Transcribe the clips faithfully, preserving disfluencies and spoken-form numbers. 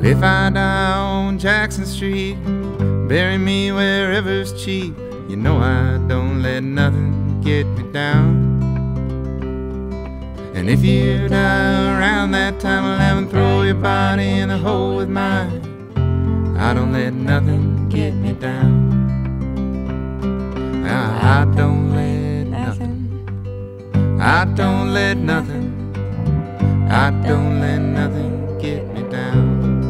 If I die on Jackson Street, bury me wherever's cheap. You know I don't let nothing get me down. And if you die around that time, I'll have 'em throw your body in the hole with mine. I don't let nothing get me down. I don't let nothing, I don't let nothing, I don't let nothing get me down.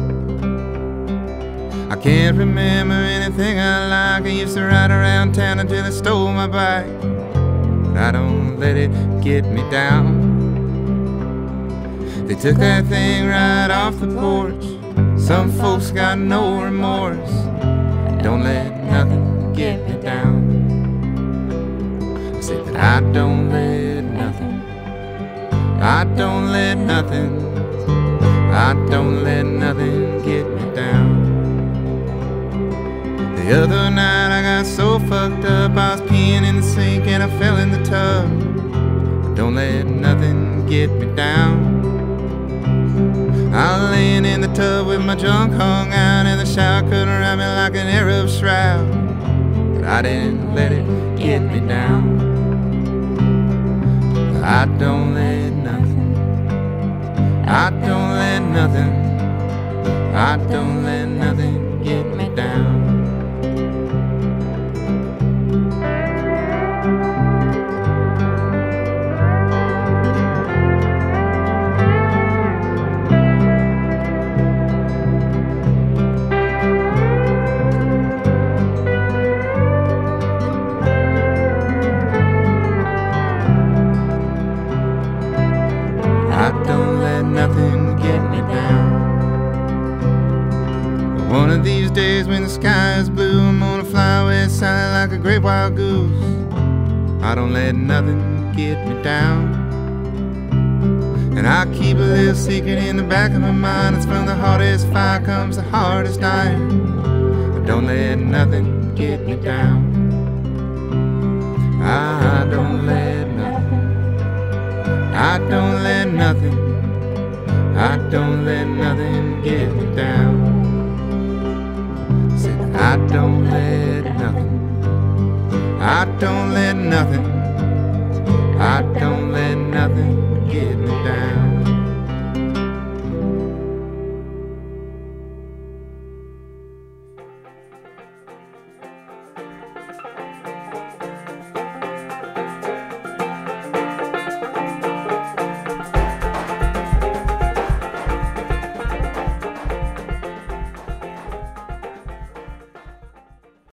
I can't remember anything I like. I used to ride around town until they stole my bike, but I don't let it get me down. They took that thing right off the porch. Some folks got no remorse. Don't let nothing get me down. I said that I don't let nothing, I don't let nothing, I don't let nothing get me down. The other night I got so fucked up, I was peeing in the sink and I fell in the tub. Don't let nothing get me down. I was laying in the tub with my junk hung out, and the shower curtain around me like an Arab shroud, but I didn't let it get me down. I don't let nothing, I don't let nothing, I don't let nothing get me down. I don't let nothing get me down. One of these days when the sky is blue, I'm gonna fly west side like a great wild goose. I don't let nothing get me down. And I keep a little secret in the back of my mind. It's from the hardest fire comes the hardest iron. I don't let nothing get me down. I don't let nothing, I don't let nothing, I don't let nothing get me down. Said I don't let nothing, I don't let nothing, I don't